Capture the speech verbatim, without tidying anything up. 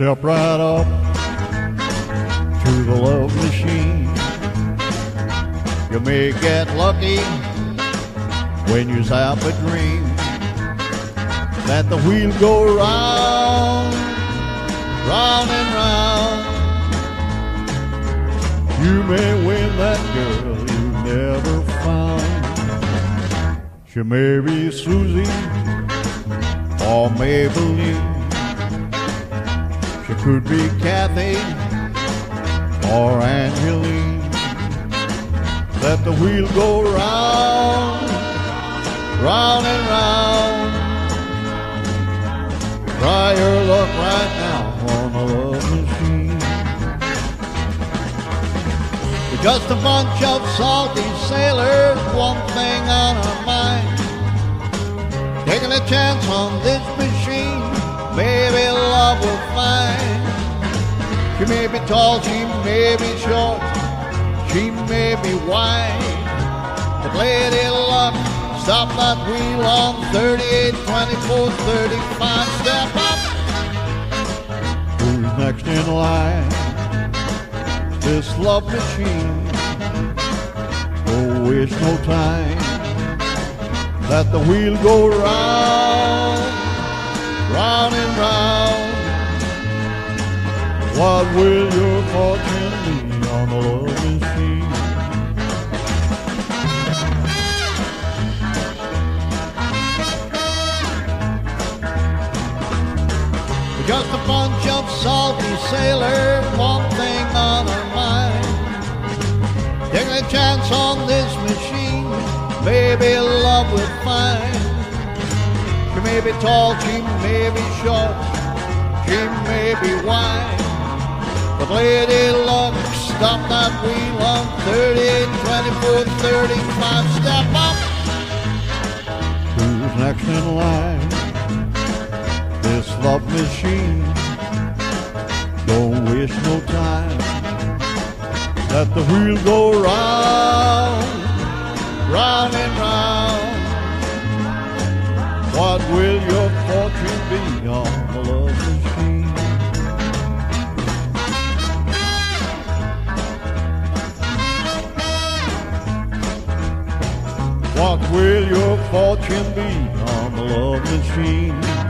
Step right up to the love machine. You may get lucky when you have a dream that the wheel go round, round and round. You may win that girl you never found. She may be Susie or Maybelline. She could be Kathy or Angeline. Let the wheel go round, round and round. Try your luck right now on the love machine. We're just a bunch of salty sailors, one thing on our mind. Taking a chance on this machine, maybe love will find. She may be tall, she may be short, she may be wide, but lady luck, stop that wheel on thirty-eight, twenty-four, thirty-five. Step up. Who's next in line? This love machine. Don't waste no time. Let the wheel go round, round and round. What will your fortune be on the love machine? We're just a bunch of salty sailors, one thing on our mind. Taking a chance on this machine, maybe love will find. She may be tall, she may be short, she may be wide, but lady luck, stop that wheel on thirty-eight, twenty-four, thirty-five. Step up. Who's next in line? This love machine. Don't waste no time. Let the wheel go round, round and round. What will your fortune be on the love machine? What will your fortune be on the love machine?